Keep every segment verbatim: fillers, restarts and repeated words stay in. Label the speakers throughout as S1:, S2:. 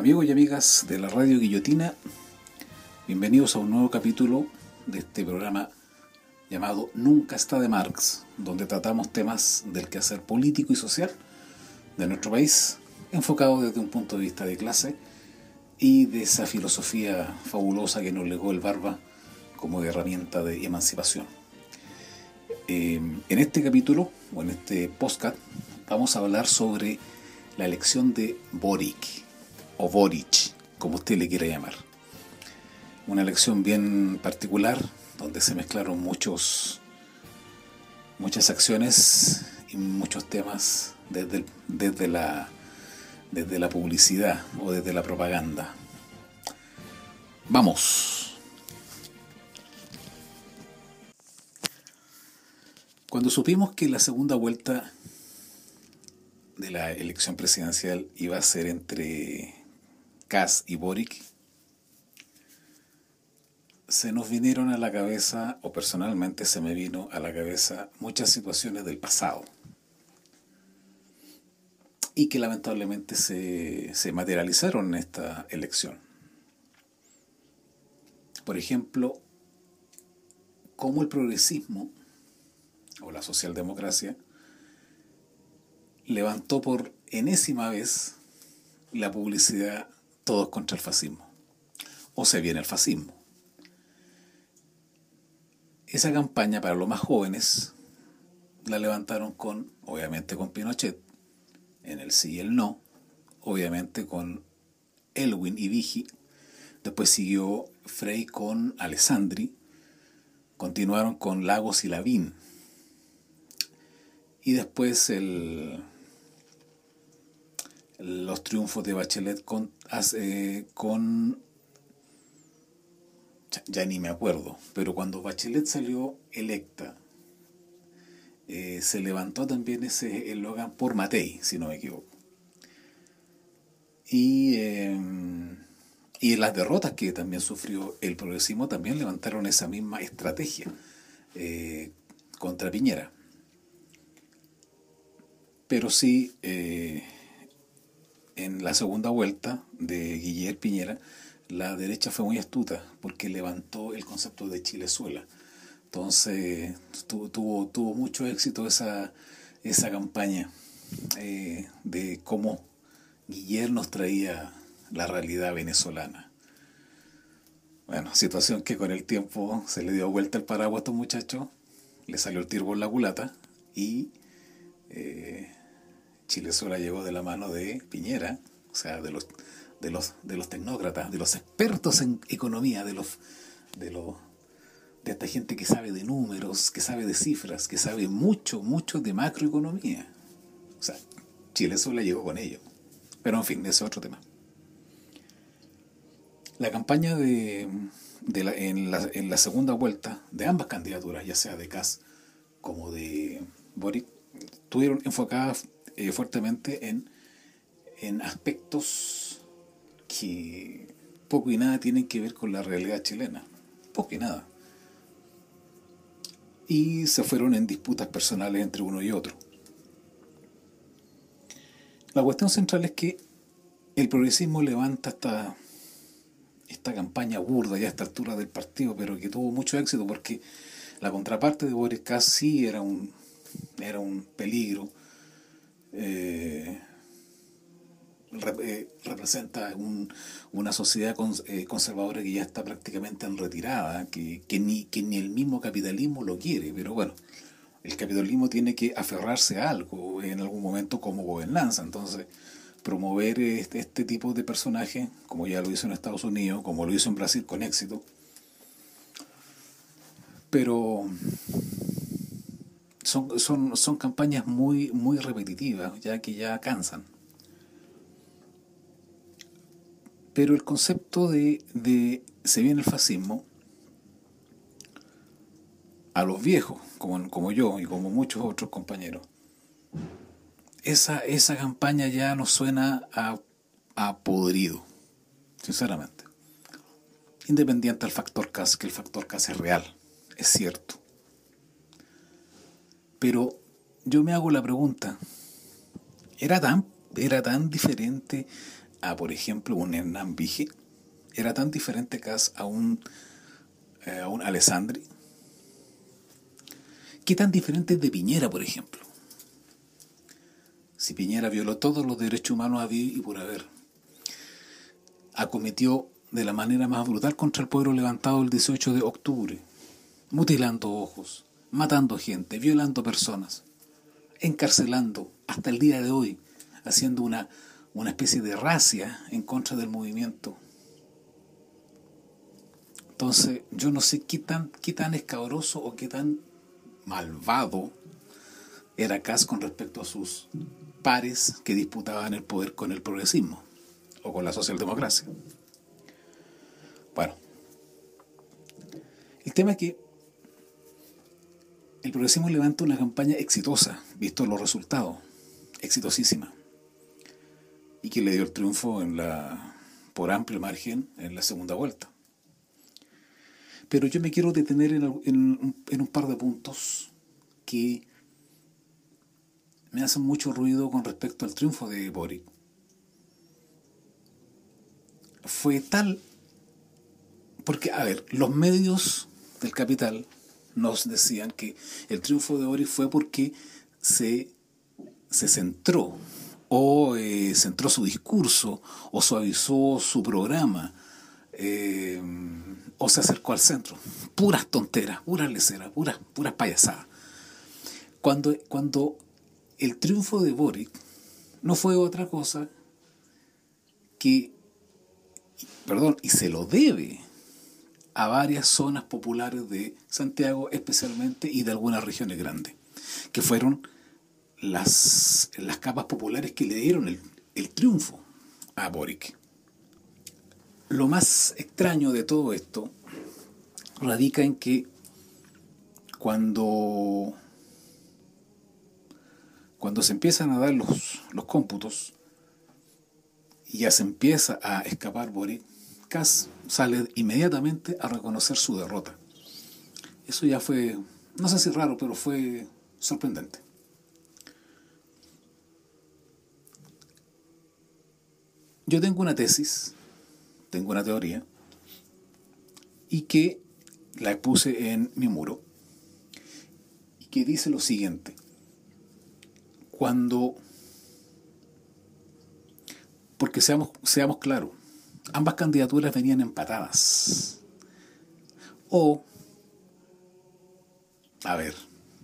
S1: Amigos y amigas de la Radio Guillotina, bienvenidos a un nuevo capítulo de este programa llamado Nunca está de Marx, donde tratamos temas del quehacer político y social de nuestro país, enfocado desde un punto de vista de clase y de esa filosofía fabulosa que nos legó el Barba como herramienta de emancipación. Eh, en este capítulo, o en este podcast, vamos a hablar sobre la elección de Boric, o Boric, como usted le quiera llamar. Una elección bien particular, donde se mezclaron muchos, muchas acciones y muchos temas desde, desde, la, desde la publicidad o desde la propaganda. Vamos. Cuando supimos que la segunda vuelta de la elección presidencial iba a ser entre Kast y Boric, se nos vinieron a la cabeza, o personalmente se me vino a la cabeza, muchas situaciones del pasado y que lamentablemente se, se materializaron en esta elección. Por ejemplo, cómo el progresismo o la socialdemocracia levantó por enésima vez la publicidad todos contra el fascismo, o se viene el fascismo. Esa campaña para los más jóvenes la levantaron con, obviamente con Pinochet, en el sí y el no, obviamente con Elwin y Vigi, después siguió Frei con Alessandri, continuaron con Lagos y Lavín, y después el los triunfos de Bachelet con, eh, con ya, ya ni me acuerdo, pero cuando Bachelet salió electa, eh, se levantó también ese eslogan por Matei, si no me equivoco. Y, eh, y las derrotas que también sufrió el progresismo también levantaron esa misma estrategia eh, contra Piñera. Pero sí, eh, en la segunda vuelta de Guillermo Piñera, la derecha fue muy astuta porque levantó el concepto de Chilezuela. Entonces tu, tuvo, tuvo mucho éxito esa, esa campaña eh, de cómo Guillermo nos traía la realidad venezolana. Bueno, situación que con el tiempo se le dio vuelta el paraguas a estos muchachos, le salió el tiro por la culata y eh, Chilezuela llegó de la mano de Piñera, o sea, de los, de los, de los tecnócratas, de los expertos en economía, de los, de los, de esta gente que sabe de números, que sabe de cifras, que sabe mucho, mucho de macroeconomía. O sea, Chilezuela llegó con ello. Pero en fin, ese es otro tema. La campaña de, de la, en, la, en la segunda vuelta de ambas candidaturas, ya sea de Kast como de Boric, estuvieron enfocadas Eh, fuertemente en, en aspectos que poco y nada tienen que ver con la realidad chilena, poco y nada, y se fueron en disputas personales entre uno y otro. La cuestión central es que el progresismo levanta esta, esta campaña burda ya a esta altura del partido, pero que tuvo mucho éxito porque la contraparte de Boric Kast sí era un, era un peligro. Eh, rep- representa un, una sociedad cons, eh, conservadora que ya está prácticamente en retirada, que, que, ni, que ni el mismo capitalismo lo quiere, pero bueno, el capitalismo tiene que aferrarse a algo en algún momento como gobernanza. Entonces promover este, este tipo de personajes, como ya lo hizo en Estados Unidos, como lo hizo en Brasil con éxito, pero Son, son, son campañas muy, muy repetitivas, ya que ya cansan. Pero el concepto de, de se viene el fascismo, a los viejos, como, como yo y como muchos otros compañeros, esa, esa campaña ya nos suena a, a podrido, sinceramente. Independiente del factor Kast, que el factor Kast es real, es cierto. Pero yo me hago la pregunta, ¿era tan, era tan diferente a, por ejemplo, un Hernán Vige, era tan diferente Kast a un, eh, a un Alessandri. ¿Qué tan diferente es de Piñera, por ejemplo? Si Piñera violó todos los derechos humanos habidos y por haber, acometió de la manera más brutal contra el pueblo levantado el dieciocho de octubre, mutilando ojos, matando gente, violando personas, encarcelando hasta el día de hoy, haciendo una, una especie de racia en contra del movimiento. Entonces, yo no sé qué tan, qué tan escabroso o qué tan malvado era Kast con respecto a sus pares que disputaban el poder con el progresismo o con la socialdemocracia. Bueno, el tema es que el progresismo levanta una campaña exitosa, visto los resultados, exitosísima, y que le dio el triunfo en la, por amplio margen en la segunda vuelta. Pero yo me quiero detener en, en, en un par de puntos que me hacen mucho ruido con respecto al triunfo de Boric. Fue tal, porque, a ver, los medios del capital nos decían que el triunfo de Boric fue porque se, se centró, o eh, centró su discurso, o suavizó su programa, eh, o se acercó al centro. Puras tonteras, puras leceras, puras, puras payasadas. Cuando, cuando el triunfo de Boric no fue otra cosa que, perdón, y se lo debe a varias zonas populares de Santiago especialmente y de algunas regiones grandes, que fueron las, las capas populares que le dieron el, el triunfo a Boric. Lo más extraño de todo esto radica en que cuando, cuando se empiezan a dar los, los cómputos y ya se empieza a escapar Boric, Kast sale inmediatamente a reconocer su derrota. Eso ya fue, no sé si raro, pero fue sorprendente. Yo tengo una tesis, tengo una teoría, y que la puse en mi muro, y que dice lo siguiente: cuando, porque seamos, seamos claros, ambas candidaturas venían empatadas. O, a ver,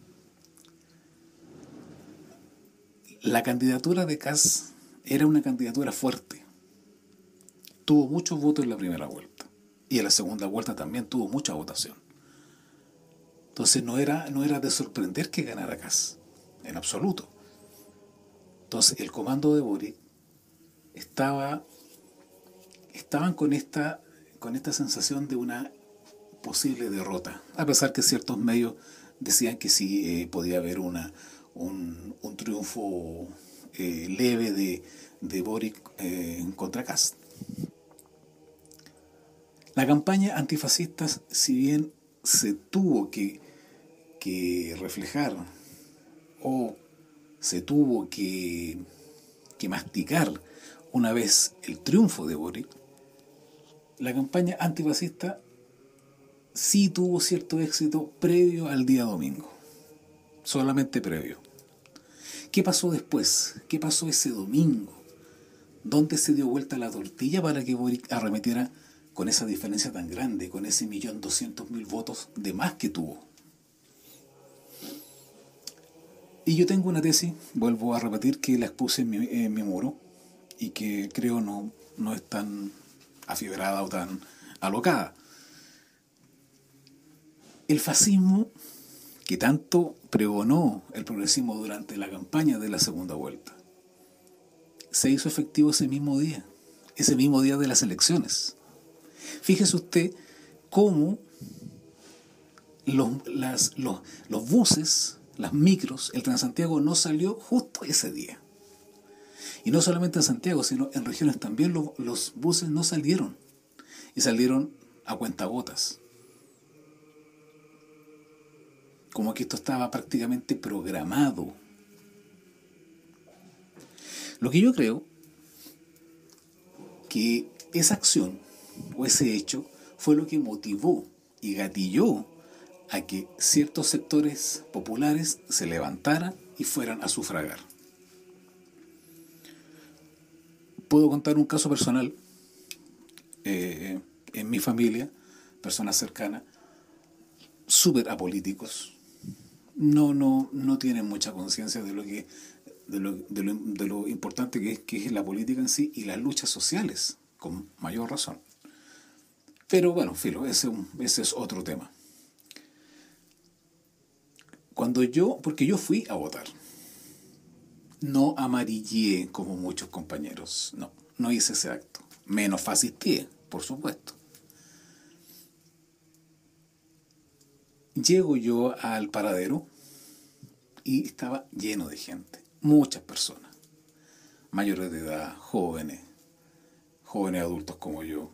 S1: la candidatura de Kast era una candidatura fuerte. Tuvo muchos votos en la primera vuelta. Y en la segunda vuelta también tuvo mucha votación. Entonces no era, no era de sorprender que ganara Kast, en absoluto. Entonces el comando de Boric estaba, estaban con esta, con esta sensación de una posible derrota, a pesar que ciertos medios decían que sí eh, podía haber una, un, un triunfo eh, leve de, de Boric eh, contra Kast. La campaña antifascista, si bien se tuvo que, que reflejar o se tuvo que, que masticar una vez el triunfo de Boric, la campaña antifascista sí tuvo cierto éxito previo al día domingo, solamente previo. ¿Qué pasó después? ¿Qué pasó ese domingo? ¿Dónde se dio vuelta la tortilla para que Boric arremetiera con esa diferencia tan grande, con ese millón doscientos mil votos de más que tuvo? Y yo tengo una tesis, vuelvo a repetir, que la expuse en mi, en mi muro y que creo no, no es tan afibrada o tan alocada. El fascismo, que tanto pregonó el progresismo durante la campaña de la segunda vuelta, se hizo efectivo ese mismo día, ese mismo día de las elecciones. Fíjese usted cómo los, las, los, los buses, las micros, el Transantiago no salió justo ese día. Y no solamente en Santiago, sino en regiones también los, los buses no salieron. Y salieron a cuentagotas. Como que esto estaba prácticamente programado. Lo que yo creo que esa acción o ese hecho fue lo que motivó y gatilló a que ciertos sectores populares se levantaran y fueran a sufragar. Puedo contar un caso personal. Eh, en mi familia, personas cercanas, súper apolíticos, no, no, no tienen mucha conciencia de lo que de lo, de lo, de lo importante que es, que es la política en sí y las luchas sociales, con mayor razón. Pero bueno, filo, ese, ese es otro tema. Cuando yo, porque yo fui a votar, no amarillé como muchos compañeros, no, no hice ese acto, menos fascisté, por supuesto. Llego yo al paradero y estaba lleno de gente, muchas personas, mayores de edad, jóvenes, jóvenes adultos como yo,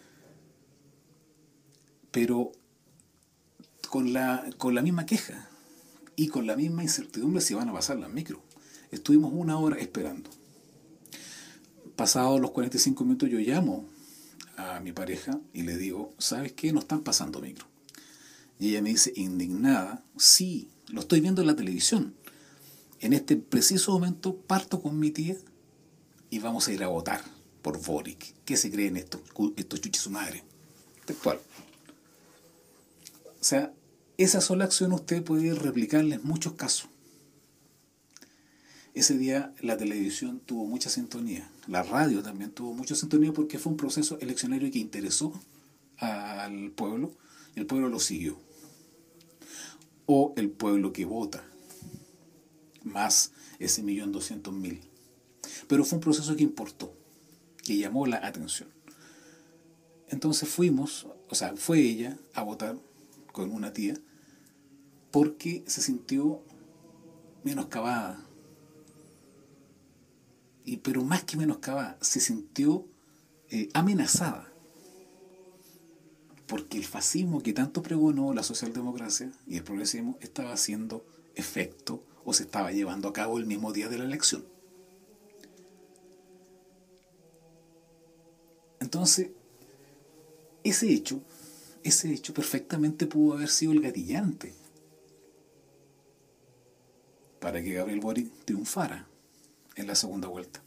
S1: pero con la, con la misma queja y con la misma incertidumbre si van a pasar las micros. Estuvimos una hora esperando. Pasados los cuarenta y cinco minutos yo llamo a mi pareja y le digo, ¿sabes qué? No están pasando micro. Y ella me dice, indignada, sí, lo estoy viendo en la televisión. En este preciso momento parto con mi tía y vamos a ir a votar por Boric. ¿Qué se creen estos, estos chuches su madre? Textual. O sea, esa sola acción usted puede replicarla en muchos casos. Ese día la televisión tuvo mucha sintonía, la radio también tuvo mucha sintonía porque fue un proceso eleccionario que interesó al pueblo y el pueblo lo siguió. O el pueblo que vota, más ese millón doscientos mil. Pero fue un proceso que importó, que llamó la atención. Entonces fuimos, o sea, fue ella a votar con una tía porque se sintió menoscabada. Y, pero más que menoscabada, se sintió eh, amenazada. Porque el fascismo que tanto pregonó la socialdemocracia y el progresismo estaba haciendo efecto o se estaba llevando a cabo el mismo día de la elección. Entonces, ese hecho, ese hecho perfectamente pudo haber sido el gatillante para que Gabriel Boric triunfara en la segunda vuelta.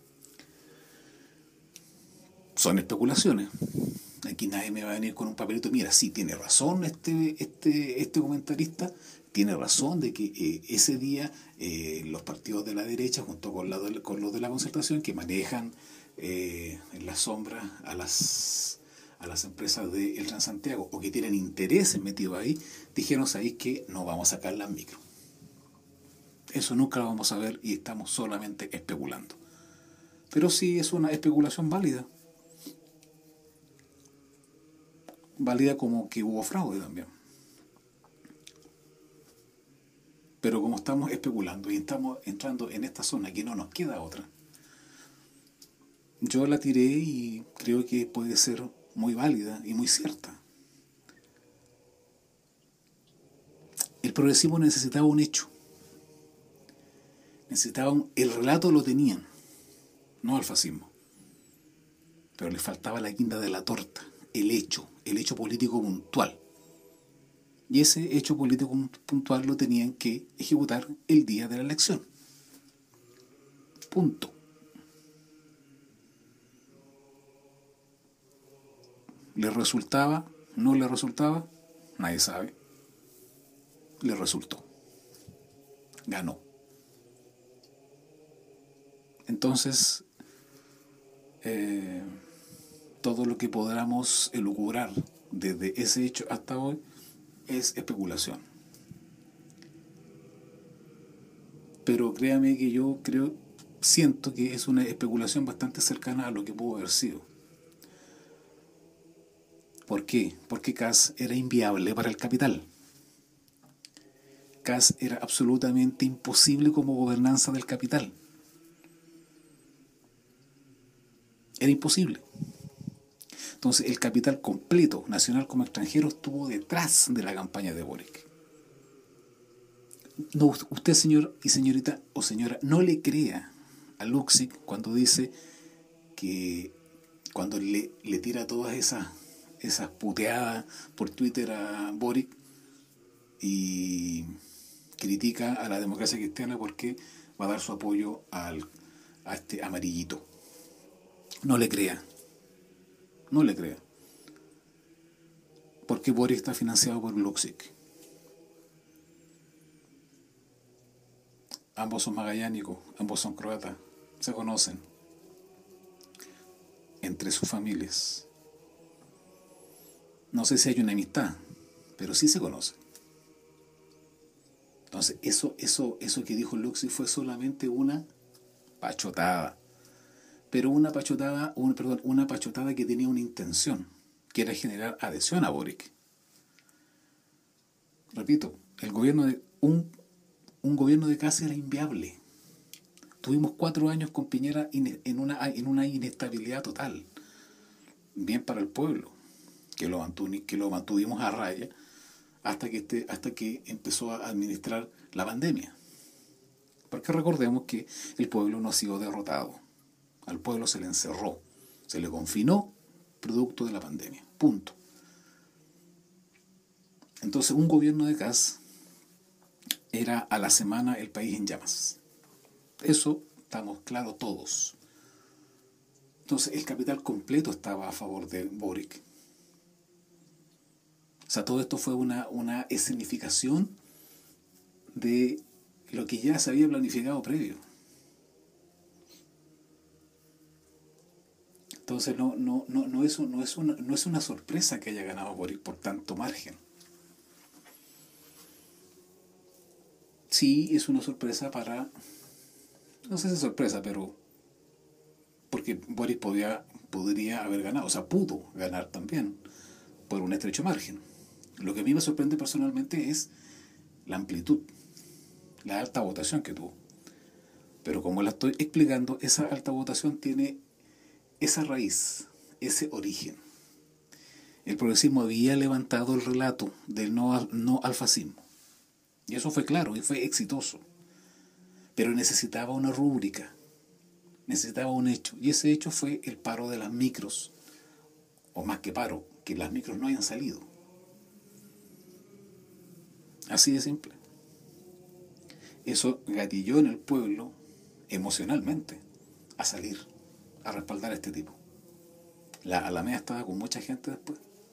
S1: Son especulaciones. Aquí nadie me va a venir con un papelito. Mira, sí, tiene razón este, este, este comentarista, tiene razón de que eh, ese día eh, los partidos de la derecha, junto con, la, con los de la concertación, que manejan eh, en la sombra a las, a las empresas del Transantiago, o que tienen intereses metidos ahí, dijeron, ¿sabéis que no vamos a sacar las micro? Eso nunca lo vamos a ver y estamos solamente especulando. Pero sí es una especulación válida. Válida como que hubo fraude también. Pero como estamos especulando y estamos entrando en esta zona que no nos queda otra, yo la tiré y creo que puede ser muy válida y muy cierta. El progresismo necesitaba un hecho. Necesitaban, el relato lo tenían, no al fascismo, pero les faltaba la guinda de la torta, el hecho, el hecho político puntual. Y ese hecho político puntual lo tenían que ejecutar el día de la elección. Punto. ¿Les resultaba? ¿No les resultaba? Nadie sabe. Les resultó. Ganó. Entonces, eh, todo lo que podamos elucubrar desde ese hecho hasta hoy es especulación. Pero créame que yo creo, siento que es una especulación bastante cercana a lo que pudo haber sido. ¿Por qué? Porque Kast era inviable para el capital. Kast era absolutamente imposible como gobernanza del capital. Era imposible. Entonces el capital completo, nacional como extranjero, estuvo detrás de la campaña de Boric. No, usted, señor y señorita o señora, no le crea a Luksic cuando dice que cuando le, le tira todas esas, esas puteadas por Twitter a Boric y critica a la democracia cristiana porque va a dar su apoyo al, a este amarillito. No le crea, no le crea. Porque Boric está financiado por Luxic. Ambos son magallánicos, ambos son croatas, se conocen entre sus familias. No sé si hay una amistad, pero sí se conocen. Entonces, eso, eso, eso que dijo Luxic fue solamente una pachotada. Pero una pachotada, un, perdón, una pachotada que tenía una intención, que era generar adhesión a Boric. Repito, el gobierno de un, un gobierno de Kast era inviable. Tuvimos cuatro años con Piñera en una, en una inestabilidad total. Bien para el pueblo, que lo, mantuv, que lo mantuvimos a raya hasta que, este, hasta que empezó a administrar la pandemia. Porque recordemos que el pueblo no ha sido derrotado. Al pueblo se le encerró, se le confinó producto de la pandemia. Punto. Entonces, un gobierno de Kast era a la semana el país en llamas. Eso estamos claros todos. Entonces, el capital completo estaba a favor de Boric. O sea, todo esto fue una, una escenificación de lo que ya se había planificado previo. Entonces, no, no, no, no, es, no, es una, no es una sorpresa que haya ganado Boric por tanto margen. Sí, es una sorpresa para... No sé si es sorpresa, pero... Porque Boric podía, podría haber ganado, o sea, pudo ganar también por un estrecho margen. Lo que a mí me sorprende personalmente es la amplitud, la alta votación que tuvo. Pero como la estoy explicando, esa alta votación tiene esa raíz, ese origen. El progresismo había levantado el relato del no al, no al fascismo. Y eso fue claro y fue exitoso. Pero necesitaba una rúbrica, necesitaba un hecho. Y ese hecho fue el paro de las micros. O más que paro, que las micros no hayan salido. Así de simple. Eso gatilló en el pueblo emocionalmente a salir, a respaldar a este tipo. La Alameda estaba con mucha gente después,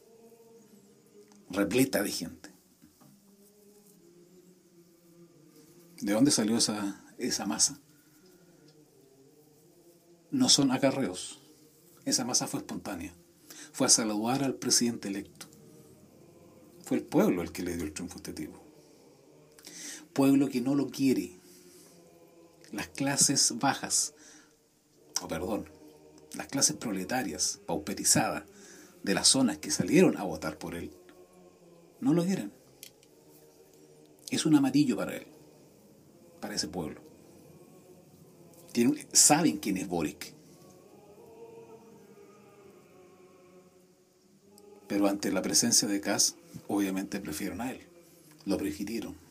S1: repleta de gente. ¿De dónde salió esa, esa masa? No son acarreos. Esa masa fue espontánea. Fue a saludar al presidente electo. Fue el pueblo el que le dio el triunfo a este tipo. Pueblo que no lo quiere. Las clases bajas, o perdón, las clases proletarias, pauperizadas, de las zonas que salieron a votar por él, no lo quieren. Es un amarillo para él, para ese pueblo. Tienen, saben quién es Boric. Pero ante la presencia de Kast, obviamente prefieren a él. Lo prefirieron.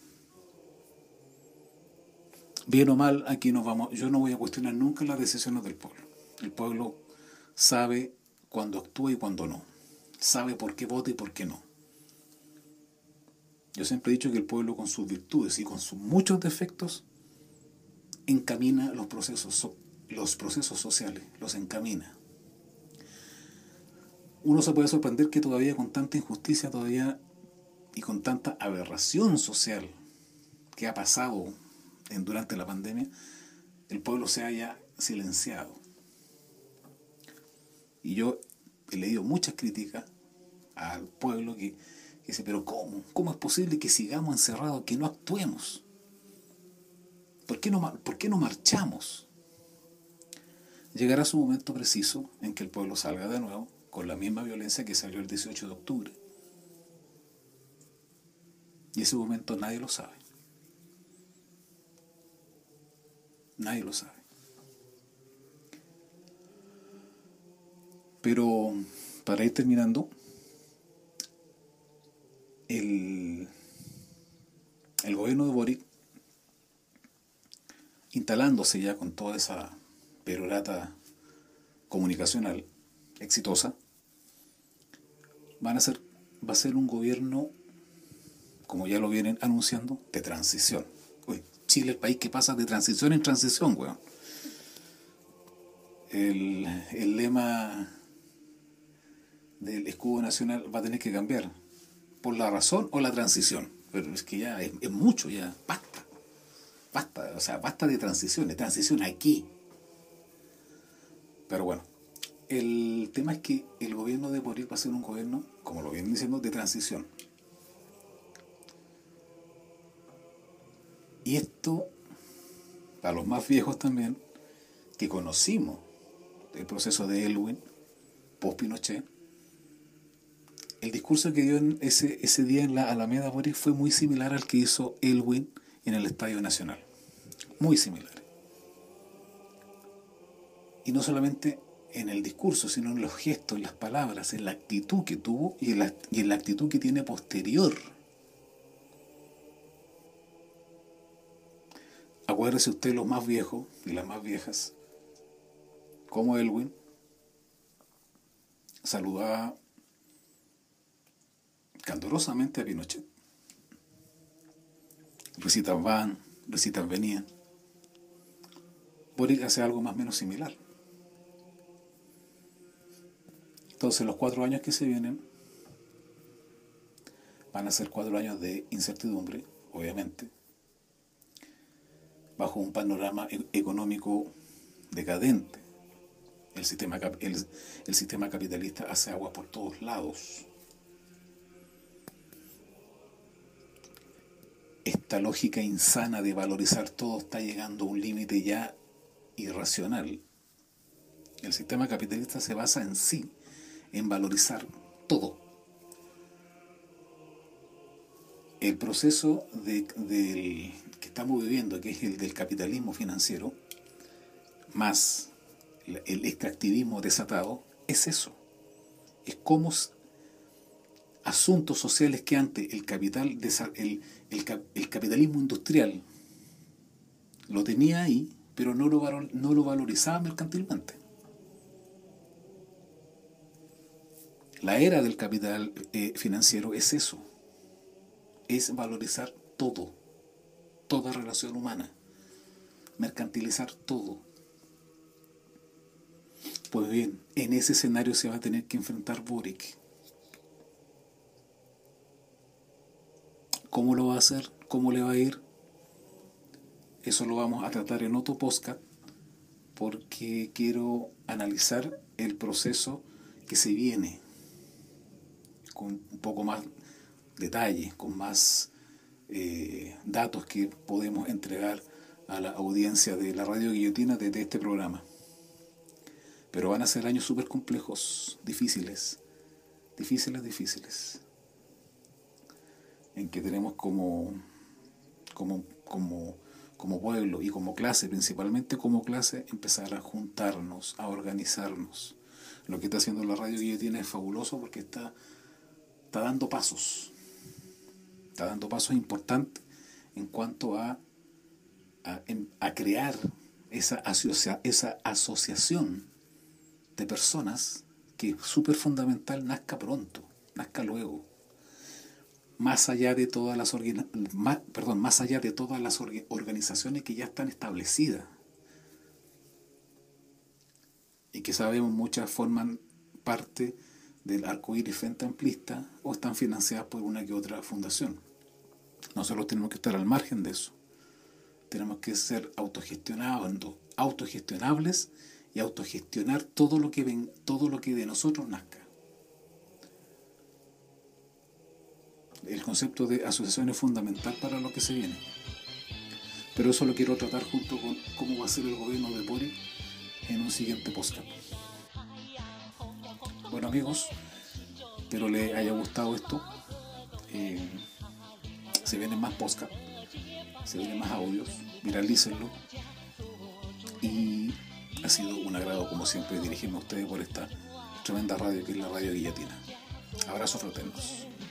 S1: Bien o mal, aquí nos vamos. Yo no voy a cuestionar nunca las decisiones del pueblo. El pueblo sabe cuándo actúa y cuándo no. Sabe por qué vota y por qué no. Yo siempre he dicho que el pueblo, con sus virtudes y con sus muchos defectos, encamina los procesos, los procesos sociales, los encamina. Uno se puede sorprender que todavía con tanta injusticia todavía y con tanta aberración social que ha pasado en, durante la pandemia, el pueblo se haya silenciado. Y yo he leído muchas críticas al pueblo que, que dice, pero ¿cómo? ¿Cómo es posible que sigamos encerrados, que no actuemos? ¿Por qué no, por qué no marchamos? Llegará su momento preciso en que el pueblo salga de nuevo con la misma violencia que salió el dieciocho de octubre. Y ese momento nadie lo sabe. Nadie lo sabe. Pero para ir terminando, el, el gobierno de Boric, instalándose ya con toda esa perorata comunicacional, exitosa, van a ser, va a ser un gobierno, como ya lo vienen anunciando, de transición. Uy, Chile, el país que pasa de transición en transición, weón. El, el lema del escudo nacional va a tener que cambiar por la razón o la transición. Pero es que ya es, es mucho, ya basta. Basta, o sea, basta de transiciones, transición aquí. Pero bueno, el tema es que el gobierno de Boric va a ser un gobierno, como lo vienen diciendo, de transición. Y esto, a los más viejos también, que conocimos el proceso de Elwin, post-Pinochet, el discurso que dio en ese, ese día en la Alameda Boric fue muy similar al que hizo Elwin en el Estadio Nacional. Muy similar. Y no solamente en el discurso, sino en los gestos, en las palabras, en la actitud que tuvo y en la, y en la actitud que tiene posterior. Acuérdese usted, los más viejos y las más viejas, como Elwin saludaba candorosamente a Pinochet. Visitas van, visitas venían. Boric hace algo más o menos similar. Entonces los cuatro años que se vienen van a ser cuatro años de incertidumbre, obviamente, bajo un panorama e- económico decadente. El sistema, el, el sistema capitalista hace agua por todos lados. Esta lógica insana de valorizar todo está llegando a un límite ya irracional. El sistema capitalista se basa en sí, en valorizar todo. El proceso de, del, que estamos viviendo, que es el del capitalismo financiero, más el extractivismo desatado, es eso. Es como asuntos sociales que antes el capital, el, el, el capitalismo industrial lo tenía ahí, pero no lo, no lo valorizaba mercantilmente. La era del capital eh, financiero es eso, es valorizar todo, toda relación humana, mercantilizar todo. Pues bien, en ese escenario se va a tener que enfrentar Boric. ¿Cómo lo va a hacer? ¿Cómo le va a ir? Eso lo vamos a tratar en otro podcast, porque quiero analizar el proceso que se viene con un poco más detalle, con más eh, datos que podemos entregar a la audiencia de la Radio Guillotina desde este programa. Pero van a ser años súper complejos, difíciles, difíciles, difíciles, en que tenemos como, como, como, como pueblo y como clase, principalmente como clase, empezar a juntarnos, a organizarnos. Lo que está haciendo la Radio Guillotina es fabuloso porque está, está dando pasos, está dando pasos importantes en cuanto a, a, a crear esa, asocia, esa asociación de personas que es súper fundamental, nazca pronto, nazca luego. Más allá de todas las más, perdón, más allá de todas las organizaciones que ya están establecidas y que sabemos muchas forman parte del arcoíris frente amplista o están financiadas por una que otra fundación. Nosotros tenemos que estar al margen de eso. Tenemos que ser autogestionados, autogestionables y autogestionar todo lo que ven, todo lo que de nosotros nazca. El concepto de asociación es fundamental para lo que se viene. Pero eso lo quiero tratar junto con cómo va a ser el gobierno de Boric en un siguiente podcast. Bueno, amigos, espero les haya gustado esto. Eh, se vienen más podcasts, se vienen más audios, viralícenlo. Y ha sido un agrado, como siempre, dirigirme a ustedes por esta tremenda radio que es la Radio Guillotina. Abrazos fraternos.